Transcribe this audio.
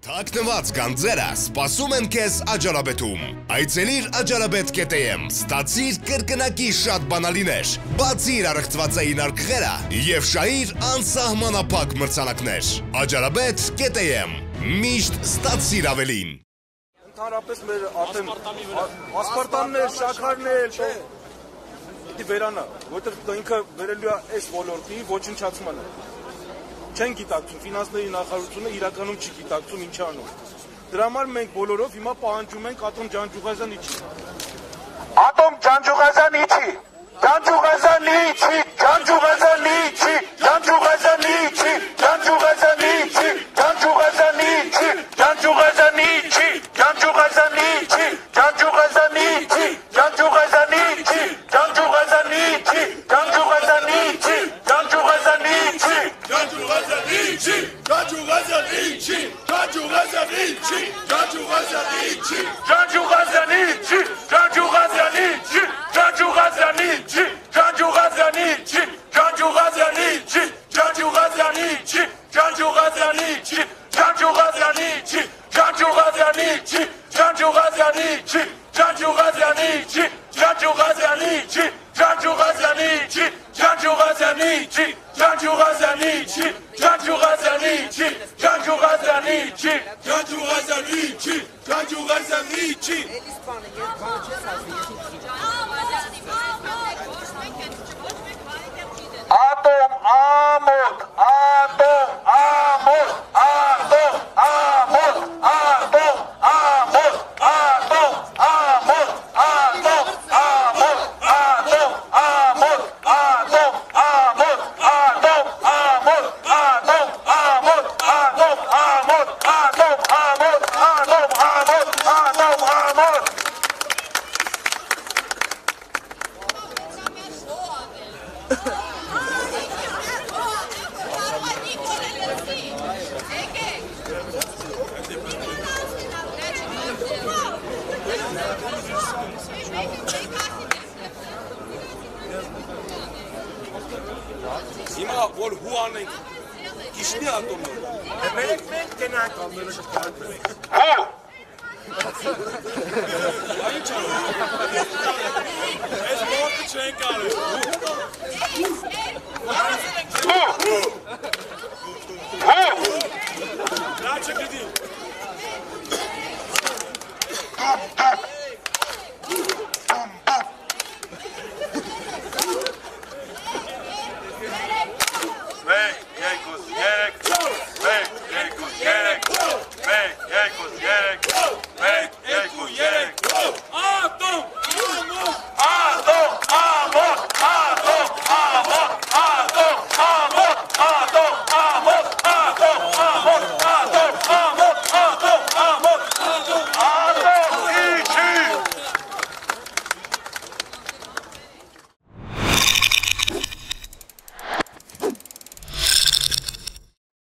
Թաքնված գանձերը սպասում են քեզ Աջարաբեդում։ Այցելիր ajarabed.am, ստացիր կրկնակի շատ բանալիներ, բացիր առեղծվածային արկղերը և շահիր անսահմանափակ մրցանակներ։ Ajarabed.am, միշտ ստացիր ավելին։ Ընդհանրապես մեր ասպարտաններ, շաքարներ, պիտի վերանա, որտեղ ինքը վերելու է այս ոլորտի ոչնչացմանը։ Չեն գիտակցում, ֆինանսների նախարարությունը իրականում չի գիտակցում ինչ անում։ Դրա համար մենք բոլորով հիմա պահանջում ենք Ատոմ Ջանջուղազյան իջի։ Ատոմ Ջանջուղազյան իջի, Ջանջուղազյան իջի, Ջանջուղազյան իջի, Ջանջուղազյան իջի, Ջանջուղազյան իջի, Ջանջուղազյան իջի, Ջանջուղազյան իջի, Ջանջուղազյան իջի, Ջանջուղազյան իջի, Ջանջուղազյան իջի, Ջանջուղազյան իջի, Ջանջուղազյան իջի, Ջանջուղազյան իջի, Հիմա որ հուանենք իշնի ատոմը։ Մենք կենանք Հու։ Այո չան։ Այս մոտը չեն կարել։ Հու։ Նա չգիտի